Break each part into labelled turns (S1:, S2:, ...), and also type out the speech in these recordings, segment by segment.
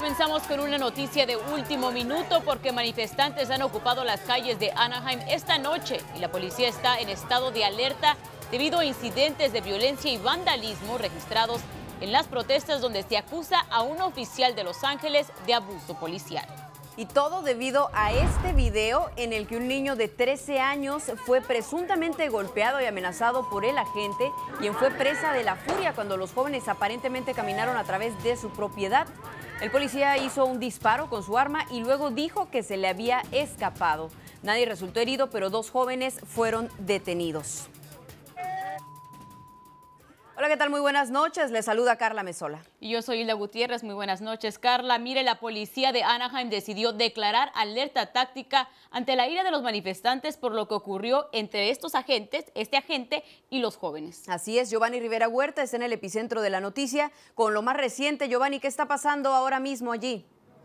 S1: Comenzamos con una noticia de último minuto porque manifestantes han ocupado las calles de Anaheim esta noche y la policía está en estado de alerta debido a incidentes de violencia y vandalismo registrados en las protestas donde se acusa a un oficial de Los Ángeles de abuso policial.
S2: Y todo debido a este video en el que un niño de 13 años fue presuntamente golpeado y amenazado por el agente, quien fue presa de la furia cuando los jóvenes aparentemente caminaron a través de su propiedad. El policía hizo un disparo con su arma y luego dijo que se le había escapado. Nadie resultó herido, pero 2 jóvenes fueron detenidos. Hola, ¿qué tal? Muy buenas noches. Les saluda Carla Mesola.
S1: Y yo soy Hilda Gutiérrez. Muy buenas noches, Carla. Mire, la policía de Anaheim decidió declarar alerta táctica ante la ira de los manifestantes por lo que ocurrió entre este agente y los jóvenes.
S2: Así es, Giovanni Rivera Huerta está en el epicentro de la noticia con lo más reciente. Giovanni, ¿qué está pasando ahora mismo allí?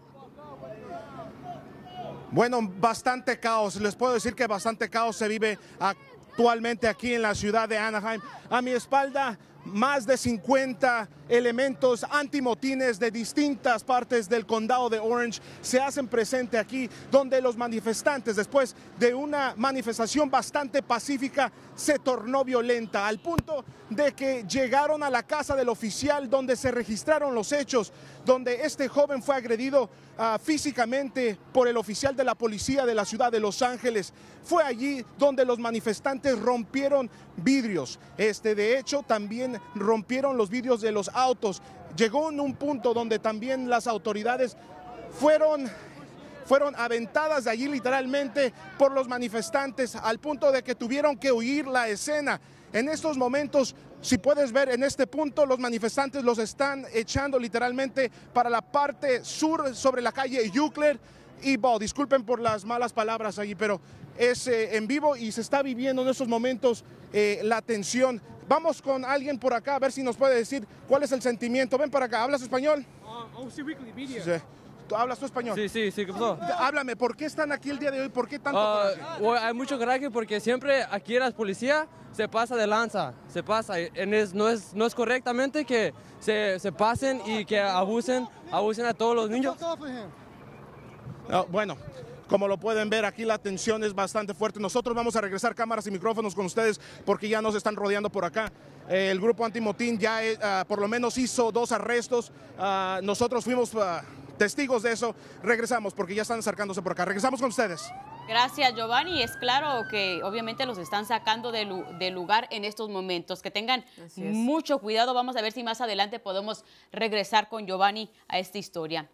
S3: Bueno, bastante caos. Les puedo decir que bastante caos se vive actualmente aquí en la ciudad de Anaheim. A mi espalda, más de 50 elementos antimotines de distintas partes del condado de Orange se hacen presente aquí, donde los manifestantes, después de una manifestación bastante pacífica, se tornó violenta, al punto de que llegaron a la casa del oficial donde se registraron los hechos, donde este joven fue agredido físicamente por el oficial de la policía de la ciudad de Los Ángeles. Fue allí donde los manifestantes rompieron vidrios. De hecho, también rompieron los vidrios de los autos. Llegó en un punto donde también las autoridades fueron aventadas de allí literalmente por los manifestantes, al punto de que tuvieron que huir la escena. En estos momentos, si puedes ver en este punto, los manifestantes los están echando literalmente para la parte sur sobre la calle Euclid y Ball. Disculpen por las malas palabras allí, pero es en vivo y se está viviendo en estos momentos la tensión. Vamos con alguien por acá a ver si nos puede decir cuál es el sentimiento. Ven para acá, ¿hablas español?
S4: Sí.
S3: ¿Hablas tú español?
S4: Sí, ¿qué pasó?
S3: Háblame, ¿por qué están aquí el día de hoy? ¿Por qué tanto coraje?
S4: Hay mucho coraje porque siempre aquí la policía se pasa de lanza, se pasa. No es correctamente que se pasen y que abusen a todos los niños.
S3: Bueno, como lo pueden ver, aquí la tensión es bastante fuerte. Nosotros vamos a regresar cámaras y micrófonos con ustedes porque ya nos están rodeando por acá. El grupo antimotín ya por lo menos hizo 2 arrestos. Nosotros fuimos testigos de eso. Regresamos porque ya están acercándose por acá. Regresamos con ustedes.
S1: Gracias, Giovanni. Es claro que obviamente los están sacando del lugar en estos momentos. Que tengan mucho cuidado. Vamos a ver si más adelante podemos regresar con Giovanni a esta historia.